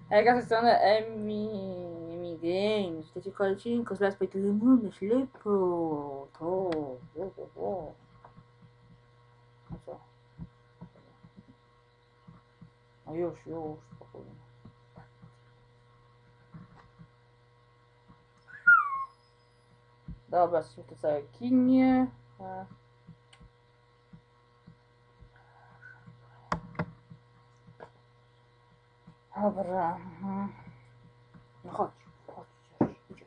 Ega ze strony Emi Games. Witajcie w kolejnym odcinku z Let's Play Lemony Ślepo. To. No co? No już, spokojnie. Dobra, jesteśmy tu całe kinie. Dobra. No chodź, idziesz.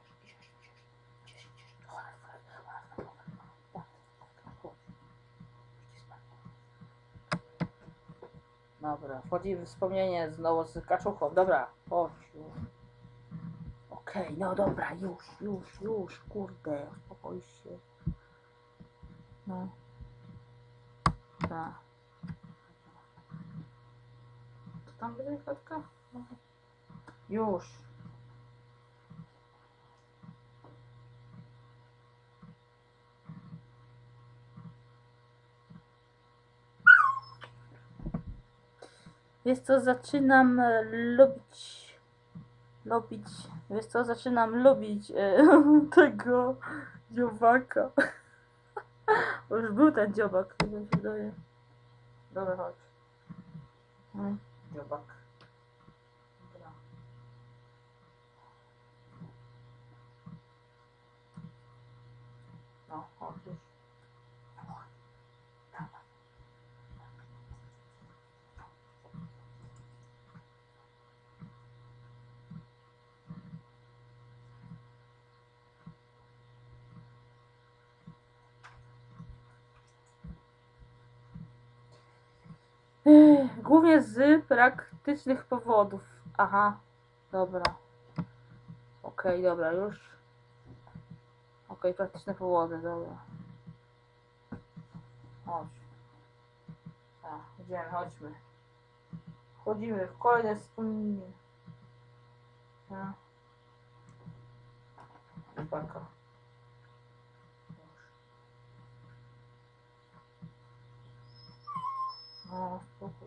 Dobra, wchodzi w wspomnienie znowu z kaczuchą. Dobra, chodź już. Okej, no dobra, już, kurde, uspokój się. No. Tak. To tam będzie klatka? No. Już. Wiesz co, zaczynam lubić, wiesz co, zaczynam lubić tego dziobaka. Bo już był ten dziobak, tak mi się wydaje. Dobra, chodź. Dziobak. Dobra. No, chodź już. Głównie z praktycznych powodów. Aha, dobra. Okej, dobra, już. Okej, praktyczne powody, dobra. Chodź. Tak, idziemy, chodźmy. Wchodzimy w kolejne wspomnienie. Tak. Baka. No, spokój.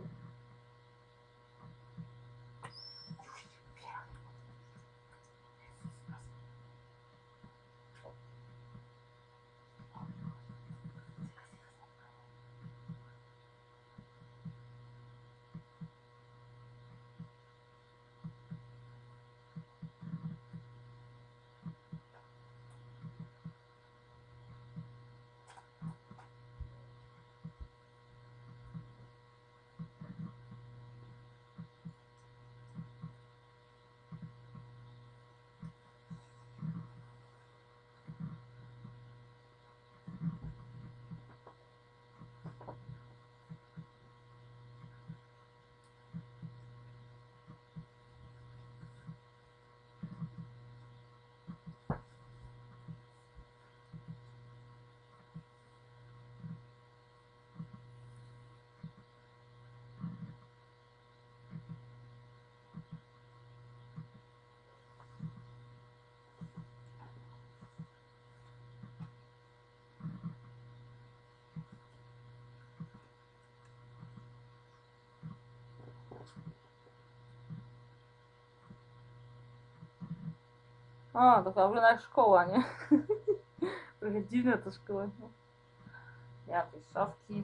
O, to wygląda jak szkoła, nie? Trochę dziwna ta szkoła. No. Jakieś szafki.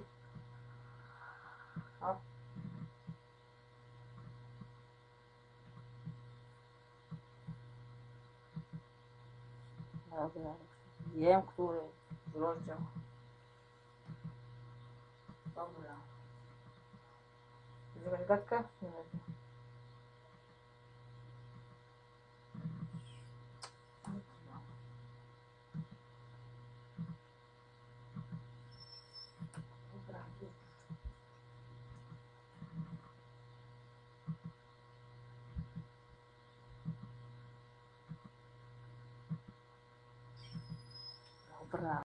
O. Dobra. Wiem, który rozdział. Dobra. Jest jakaś gadka? Nie wiem. Dobra. Dobra.